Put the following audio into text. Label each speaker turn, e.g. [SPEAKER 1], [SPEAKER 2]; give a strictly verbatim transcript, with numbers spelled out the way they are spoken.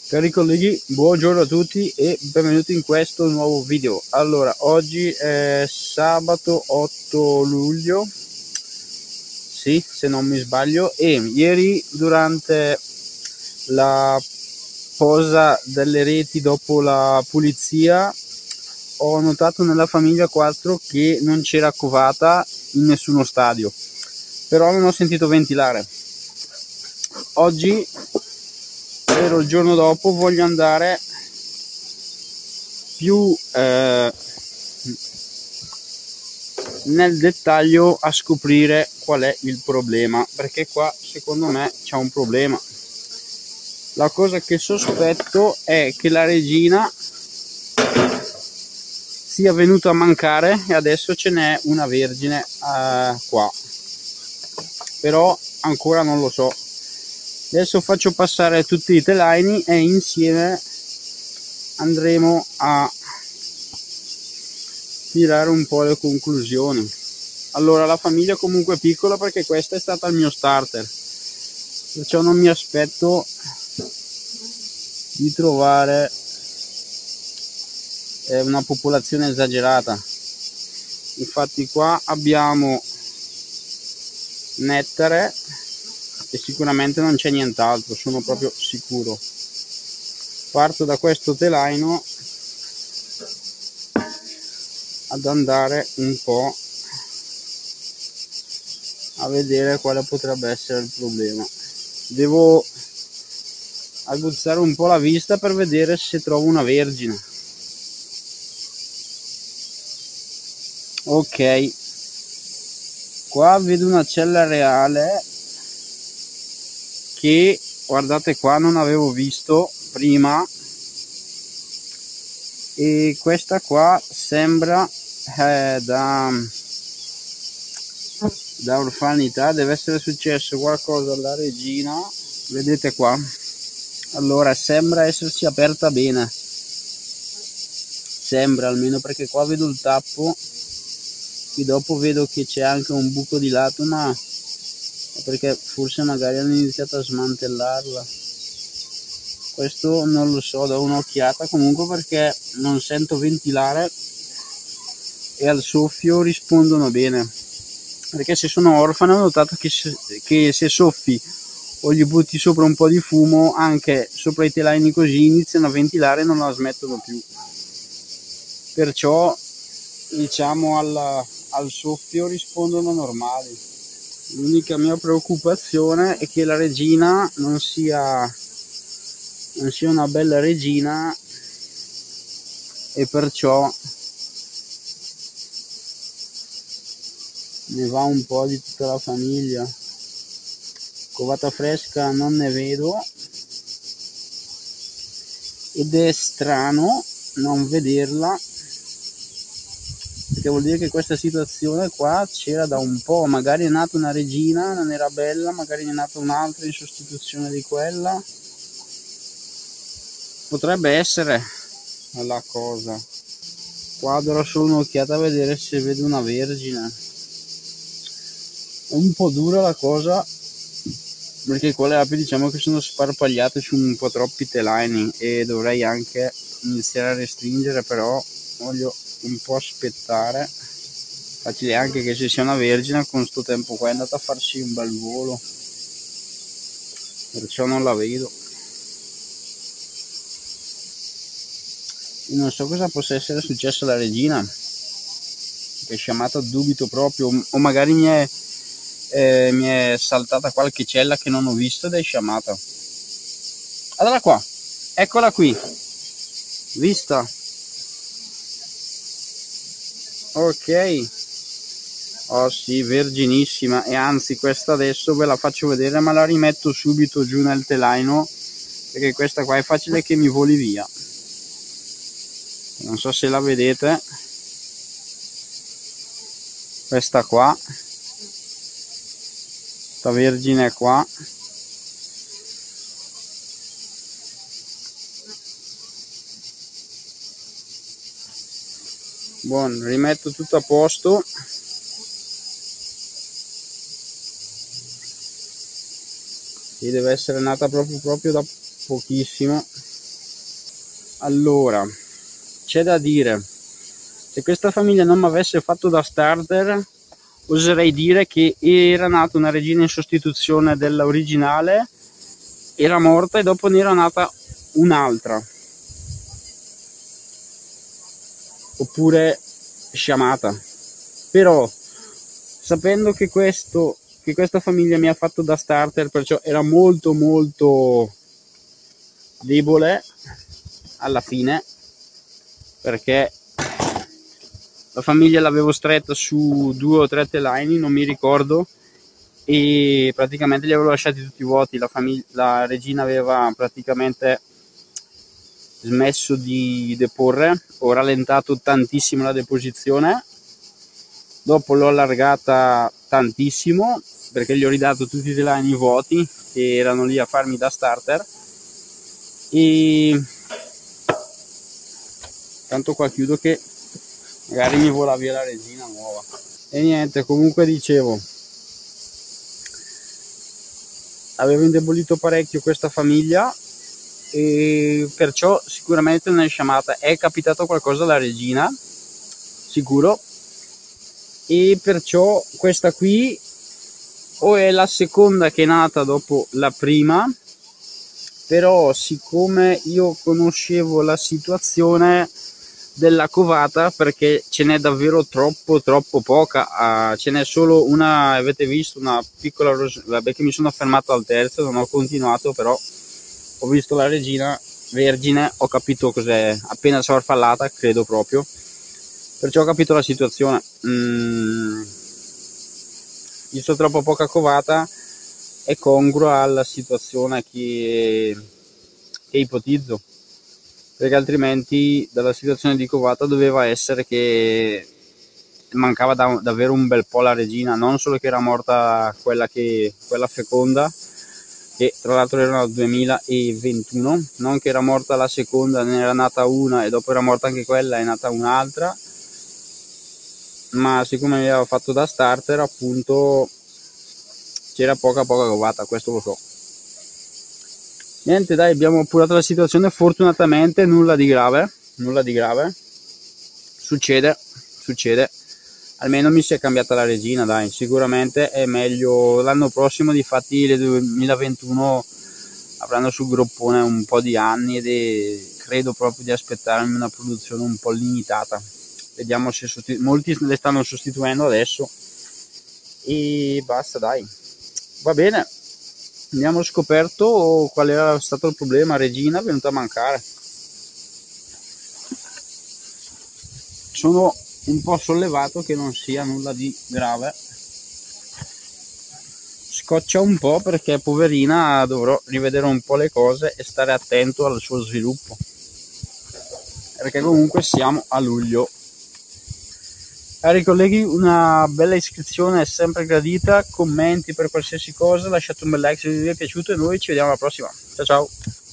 [SPEAKER 1] Cari colleghi, buongiorno a tutti e benvenuti in questo nuovo video. Allora, oggi è sabato otto luglio, sì, se non mi sbaglio, e ieri durante la posa delle reti dopo la pulizia ho notato nella famiglia quattro che non c'era covata in nessuno stadio, però non ho sentito ventilare. Oggi, ovvero il giorno dopo, voglio andare più eh, nel dettaglio a scoprire qual è il problema, perché qua secondo me c'è un problema. La cosa che sospetto è che la regina sia venuta a mancare e adesso ce n'è una vergine eh, qua, però ancora non lo so. Adesso faccio passare tutti i telaini e insieme andremo a tirare un po' le conclusioni. Allora, la famiglia comunque è piccola perché questa è stata il mio starter, perciò non mi aspetto di trovare una popolazione esagerata. Infatti qua abbiamo nettare e sicuramente non c'è nient'altro, sono proprio sicuro. Parto da questo telaino ad andare un po' a vedere quale potrebbe essere il problema. Devo aguzzare un po' la vista per vedere se trovo una vergine. Ok, qua vedo una cella reale che, guardate qua, non avevo visto prima, e questa qua sembra eh, da da orfanità. Deve essere successo qualcosa alla regina, vedete qua. Allora sembra essersi aperta bene, sembra, almeno, perché qua vedo il tappo, qui dopo vedo che c'è anche un buco di lato, ma perché forse magari hanno iniziato a smantellarla. Questo non lo so, do un'occhiata comunque perché non sento ventilare e al soffio rispondono bene, perché se sono orfane ho notato che se, che se soffi o gli butti sopra un po' di fumo anche sopra i telaini, così iniziano a ventilare e non la smettono più. Perciò diciamo al, al soffio rispondono normali. L'unica mia preoccupazione è che la regina non sia non sia una bella regina e perciò ne va un po' di tutta la famiglia. Covata fresca non ne vedo ed è strano non vederla, perché vuol dire che questa situazione qua c'era da un po'. Magari è nata una regina, non era bella, magari ne è nata un'altra in sostituzione di quella. Potrebbe essere la cosa. Qua darò solo un'occhiata a vedere se vedo una vergine. È un po' dura la cosa perché qua le api diciamo che sono sparpagliate su un po' troppi telaini e dovrei anche iniziare a restringere, però voglio un po' aspettare. Facile anche che se sia una vergine con sto tempo qua è andata a farsi un bel volo, perciò non la vedo. Non so cosa possa essere successo alla regina, che è sciamata, dubito proprio, o magari mi è, eh, mi è saltata qualche cella che non ho visto ed è sciamata. Allora qua, eccola qui, vista? Ok, oh sì, verginissima, e anzi questa adesso ve la faccio vedere, ma la rimetto subito giù nel telaino, perché questa qua è facile che mi voli via. Non so se la vedete, questa qua, sta vergine qua, buon, rimetto tutto a posto. E deve essere nata proprio proprio da pochissimo. Allora, c'è da dire, se questa famiglia non mi avesse fatto da starter, oserei dire che era nata una regina in sostituzione dell'originale, era morta e dopo ne era nata un'altra, oppure sciamata. Però sapendo che questo che questa famiglia mi ha fatto da starter, perciò era molto molto debole alla fine, perché la famiglia l'avevo stretta su due o tre telaini, non mi ricordo, e praticamente li avevo lasciati tutti vuoti. La, famiglia, la regina aveva praticamente smesso di deporre, ho rallentato tantissimo la deposizione, dopo l'ho allargata tantissimo perché gli ho ridato tutti i telaini vuoti che erano lì a farmi da starter, e tanto qua chiudo che magari mi vola via la regina nuova. E niente, comunque dicevo, avevo indebolito parecchio questa famiglia e perciò sicuramente non è sciamata. È capitato qualcosa alla regina, sicuro, e perciò questa qui o è la seconda che è nata dopo la prima, però siccome io conoscevo la situazione della covata, perché ce n'è davvero troppo troppo poca, uh, ce n'è solo una, avete visto, una piccola ros- vabbè, che mi sono fermato al terzo, non ho continuato, però ho visto la regina vergine, ho capito cos'è, appena farfallata, credo proprio, perciò ho capito la situazione. mm, visto troppo poca covata è congrua alla situazione che, che ipotizzo, perché altrimenti dalla situazione di covata doveva essere che mancava da, davvero un bel po' la regina, non solo che era morta quella, che, quella feconda, che tra l'altro era nel duemilaventuno, non che era morta la seconda, ne era nata una e dopo era morta anche quella, è nata un'altra, ma siccome mi aveva fatto da starter appunto c'era poca poca covata, questo lo so. Niente, dai, abbiamo appurato la situazione, fortunatamente nulla di grave, nulla di grave, succede, succede, almeno mi si è cambiata la regina, dai, sicuramente è meglio l'anno prossimo. Difatti le duemilaventuno avranno sul groppone un po' di anni ed è, credo proprio di aspettarmi una produzione un po' limitata. Vediamo se sostitu- molti le stanno sostituendo adesso e basta, dai, va bene. Abbiamo scoperto qual era stato il problema, regina è venuta a mancare. Sono un po' sollevato che non sia nulla di grave, scoccia un po' perché poverina dovrò rivedere un po' le cose e stare attento al suo sviluppo, perché comunque siamo a luglio. Cari colleghi, una bella iscrizione è sempre gradita, commenti per qualsiasi cosa, lasciate un bel like se vi è piaciuto e noi ci vediamo alla prossima. Ciao ciao!